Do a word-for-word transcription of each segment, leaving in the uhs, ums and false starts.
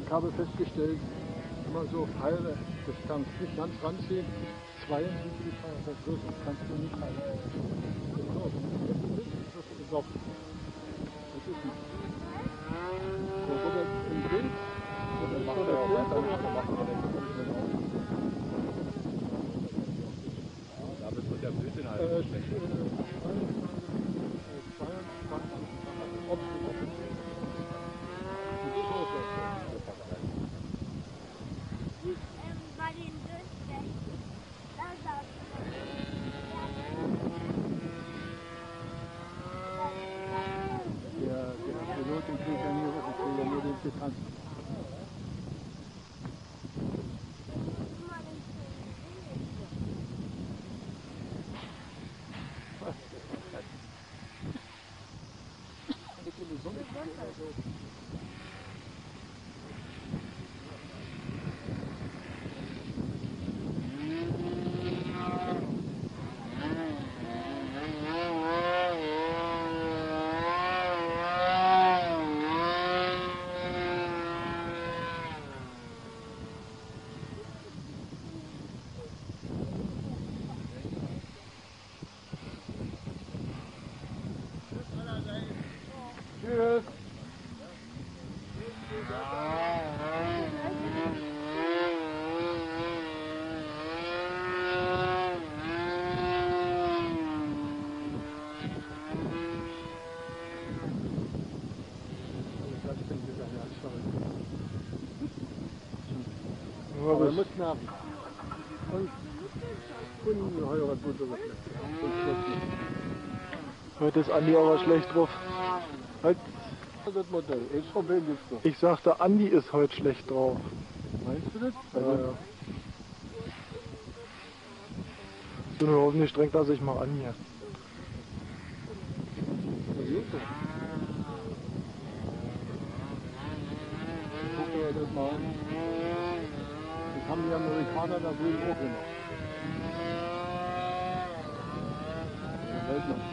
Ich habe festgestellt, wenn man so Pfeile, das kannst du nicht ganz ranziehen, zwei sind die Pfeile, das größte kannst du nicht halten. Genau, das ist auch, das ist nicht. So, oder im Bild, oder Dann ist macht so er das auch Bild, weiter, oder? dann machen wir den Blödsinn auch. Damit wird der Blödsinn halt Äh, nicht schlecht. zweiundzwanzig, optisch. Und das ist auch das. Bei den Dürsten, da sagst Der, der Pilot, den kriegt ja nur, ich will ja nur den Titan. Tschüss. Aber er muss merken. Und ungeheurer guter Reflex. Heute ist Andi aber schlecht drauf. Heute, Das Modell ist verbindlich so. ich sagte, Andi ist heute schlecht drauf. Meinst du das? Ja, ja. Du nur hoffentlich strengt er sich mal an hier. Guck dir das mal an. Das haben die Amerikaner da drüben auch gemacht. Der Weltmeister.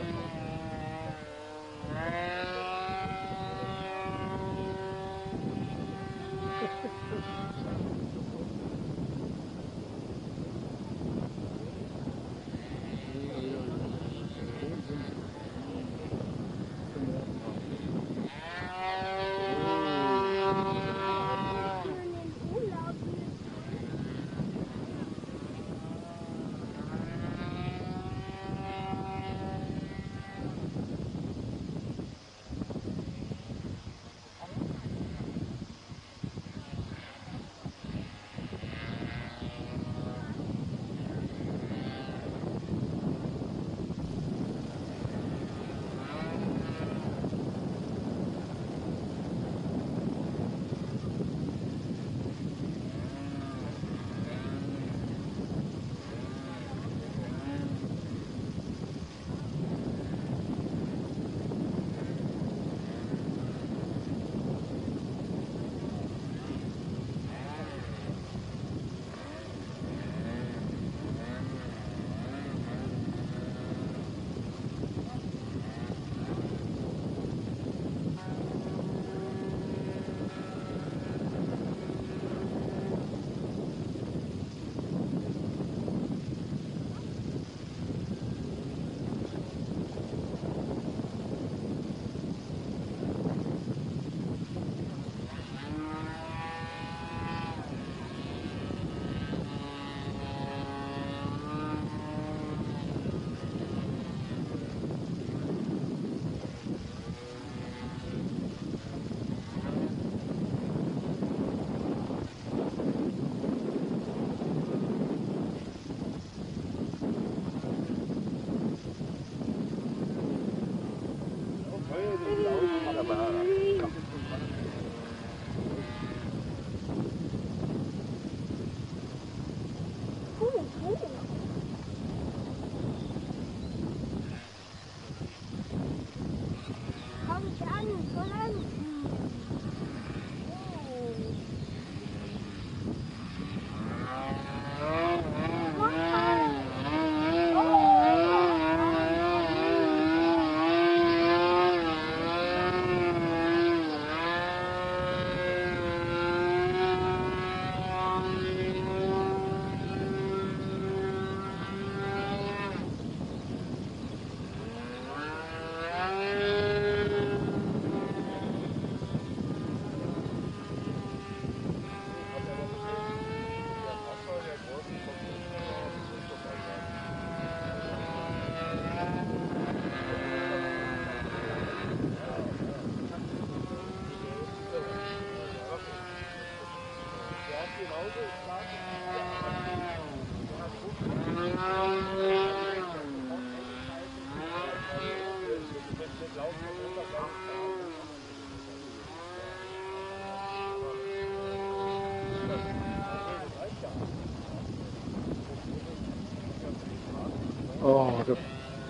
Oh, der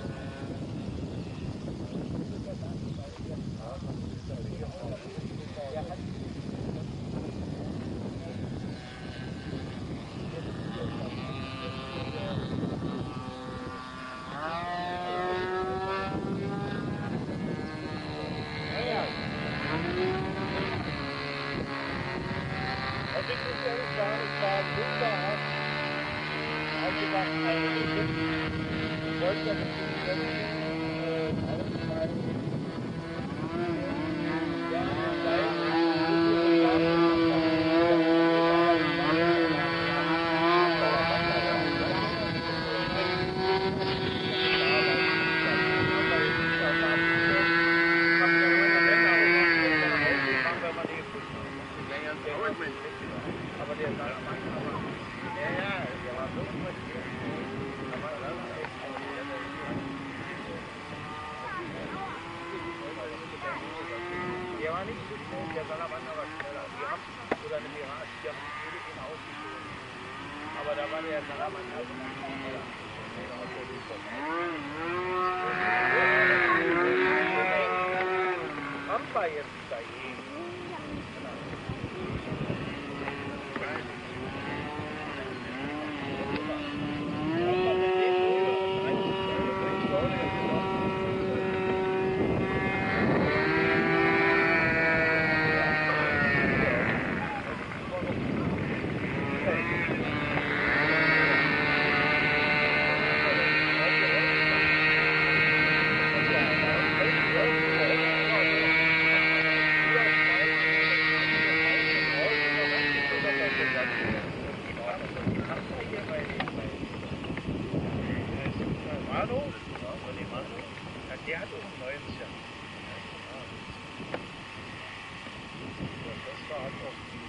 Also ich muss ehrlich sagen, ich war super hart. Ich habe gedacht, eigentlich ich wollte ja mit dem Grenzen äh, ausfallen. Ja, aber der sagt, ja, ja, der war so gut. Der war nicht so schnell, der Salamander war schneller. Die haben, oder eine Mirage, die haben jede den ausgeschoben. Aber da war der Salamander schneller. Pampa jetzt dagegen. Der hat auch einen neuen Schirm. Das war auch